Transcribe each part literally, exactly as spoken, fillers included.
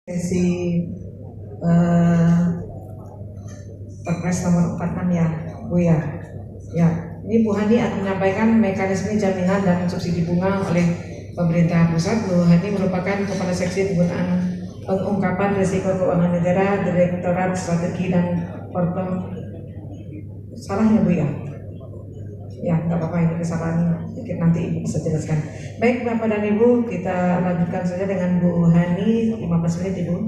Sesi uh, Perpres nomor empat puluh enam ya, Bu ya. Ya, ini Bu Hani akan menyampaikan mekanisme jaminan dan subsidi bunga oleh pemerintah pusat. Bu Hani merupakan Kepala Seksi Penggunaan Pengungkapan Risiko Keuangan Negara, Direktorat Strategi dan Porto. Salah ya Bu ya? Ya, nggak apa-apa, ini kesalahan sedikit, nanti Ibu bisa jelaskan. Baik Bapak dan Ibu, kita lanjutkan saja dengan Bu Hani, lima belas menit Ibu.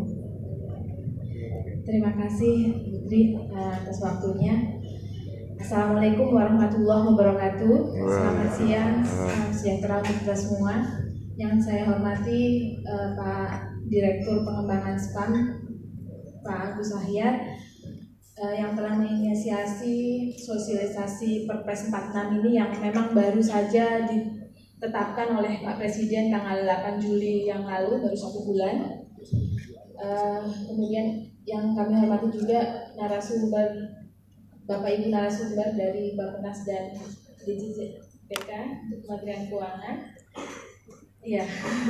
Terima kasih Putri atas waktunya. Assalamualaikum warahmatullahi wabarakatuh. Selamat siang, salam sejahtera untuk kita semua. Yang saya hormati eh, Pak Direktur Pengembangan S P A M, Pak Agus Ahyar, eh, yang telah menginisiasi sosialisasi Perpres empat puluh enam ini yang memang baru saja ditetapkan oleh Pak Presiden tanggal delapan Juli yang lalu, baru satu bulan. Uh, kemudian yang kami hormati juga narasumber Bapak Ibu narasumber dari Bappenas dan D J P K Kementerian Keuangan. Iya.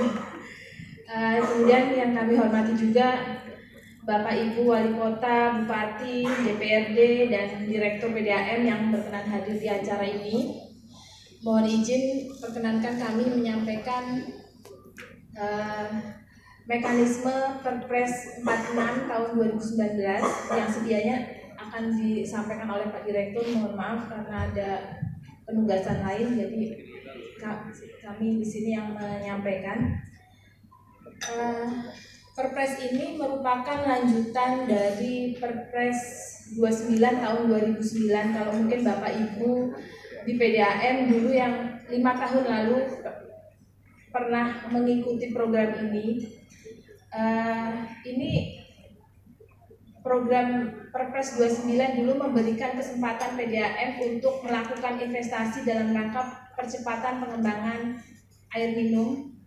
Uh, kemudian yang kami hormati juga Bapak Ibu Wali Kota, Bupati, D P R D dan Direktur P D A M yang berkenan hadir di acara ini. Mohon izin perkenankan kami menyampaikan uh, mekanisme Perpres empat puluh enam tahun dua ribu sembilan belas yang sedianya akan disampaikan oleh Pak Direktur. Mohon maaf karena ada penugasan lain, jadi kami di sini yang menyampaikan. Uh, Perpres ini merupakan lanjutan dari Perpres dua puluh sembilan tahun dua ribu sembilan. Kalau mungkin Bapak Ibu di P D A M dulu yang lima tahun lalu pernah mengikuti program ini. Uh, ini program Perpres dua puluh sembilan dulu memberikan kesempatan P D A M untuk melakukan investasi dalam rangka percepatan pengembangan air minum